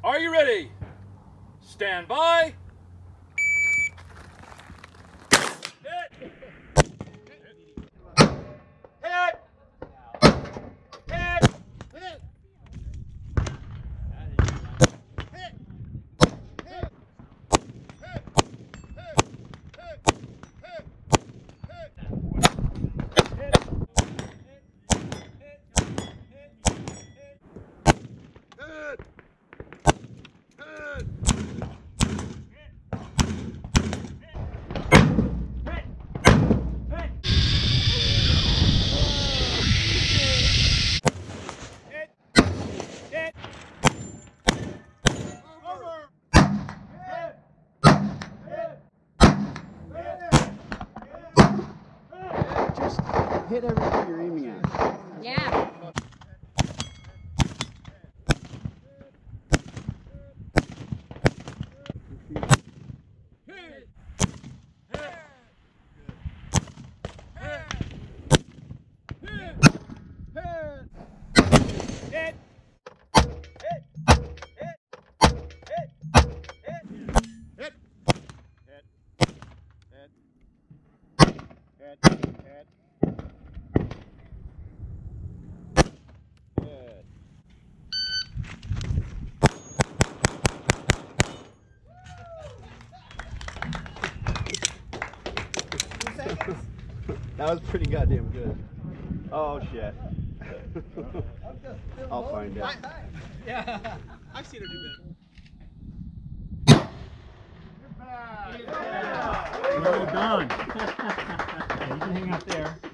Are you ready? Stand by. Hit. Hit. Hit. Hit. Just hit everything you're aiming at. Yeah. That was pretty goddamn good. Oh shit. I'll find out. Yeah, I've seen her do that. Well done. Yeah, you can hang out there.